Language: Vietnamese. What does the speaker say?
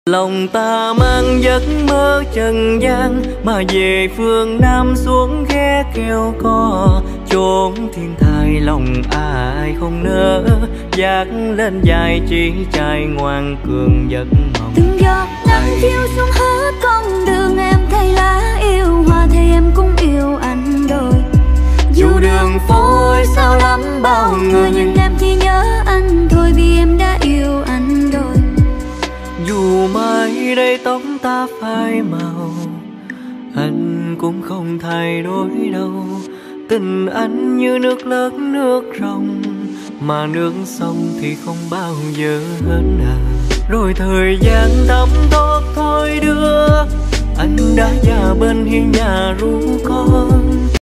Lòng ta mang giấc mơ trần gian, mà về phương Nam xuống ghé kêu co. Chốn thiên thai lòng ai không nỡ, dạt lên dài chỉ trai ngoan cường giấc mộng. Từng giọt nắng chiếu xuống hết con đường, em thấy lá yêu hoa thì em cũng yêu anh rồi. Dù đường phố sao lắm bao người, nhưng em chỉ nhớ anh thôi vì em đã yêu anh rồi. dù mai đây tóc ta phai màu, anh cũng không thay đổi đâu. Tình anh như nước lớn nước ròng, mà nước sông thì không bao giờ hết à. Rồi thời gian thấm thoát thôi đưa, anh đã già bên hiên nhà ru con.